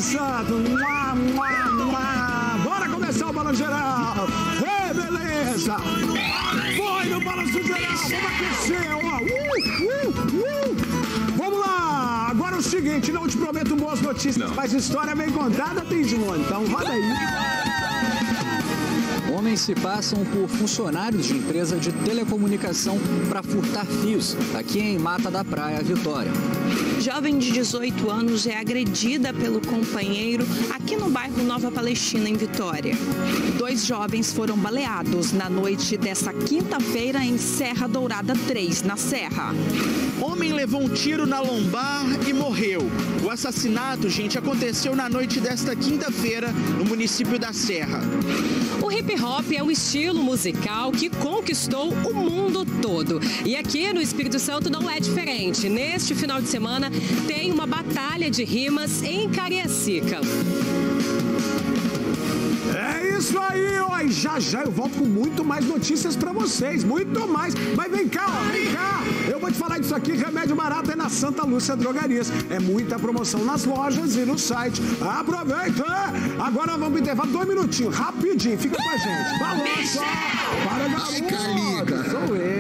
Santos. Bora começar o Balanço Geral. Ei, beleza. Foi no Balanço Geral. Vamos aquecer, ó. Vamos lá. Agora é o seguinte, não te prometo boas notícias, mas história bem contada tem de novo. Então roda aí. Homens se passam por funcionários de empresa de telecomunicação para furtar fios, aqui em Mata da Praia, Vitória. Jovem de 18 anos é agredida pelo companheiro aqui no bairro Nova Palestina, em Vitória. 2 jovens foram baleados na noite dessa quinta-feira em Serra Dourada 3, na Serra. Homem levou um tiro na lombar e morreu. O assassinato, gente, aconteceu na noite desta quinta-feira no município da Serra. O hip hop é um estilo musical que conquistou o mundo todo. E aqui no Espírito Santo não é diferente. Neste final de semana tem uma batalha de rimas em Cariacica. É isso aí, ó. E já eu volto com muito mais notícias pra vocês, muito mais. Mas vem cá, ó, vem cá. Eu vou te falar disso aqui, remédio barato é na Santa Lúcia Drogarias. É muita promoção nas lojas e no site. Aproveita! Agora vamos pro intervalo, 2 minutinhos, rapidinho, fica com a gente. Balança! Para, garoto! Sou eu.